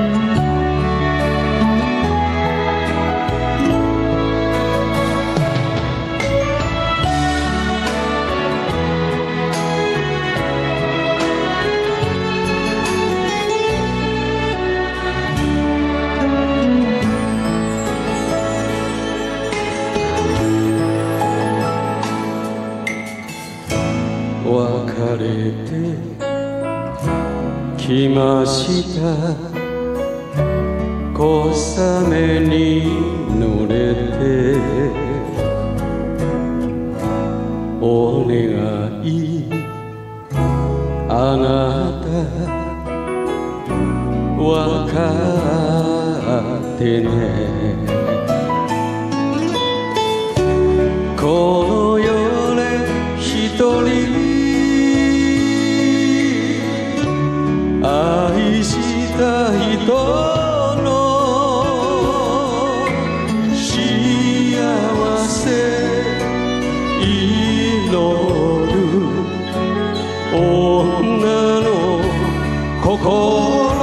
別れてきました小雨に濡れてお願いあなた分かってねこの世で一人愛した人の幸せ祈る女の心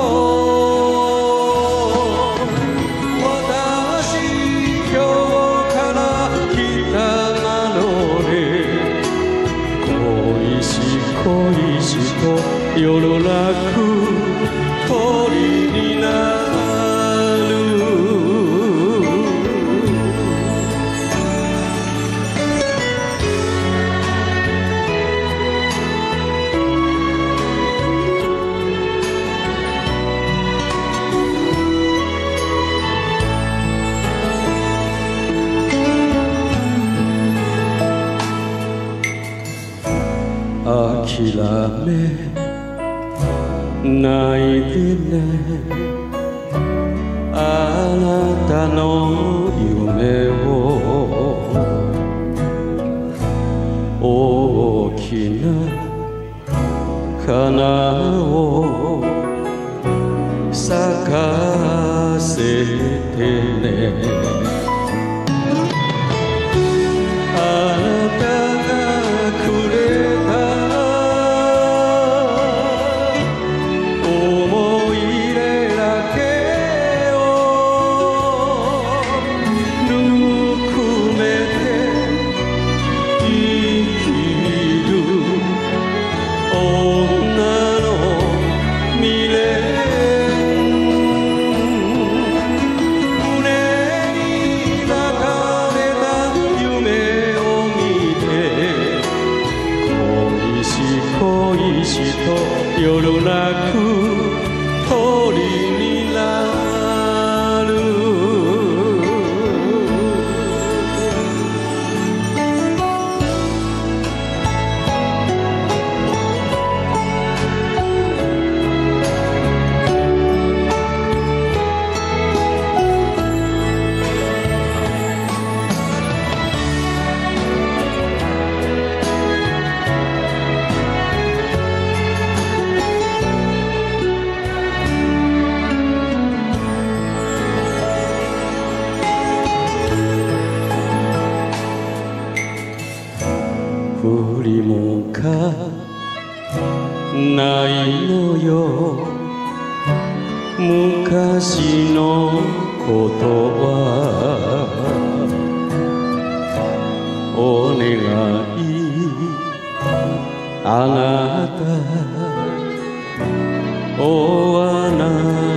私今日から来たので恋し恋しと夜なく鳥になる諦めないでねあなたの夢を大きな花を咲かせてね恋しと夜なく鳥になる振りもかないのよ昔のことはお願いあなた追わない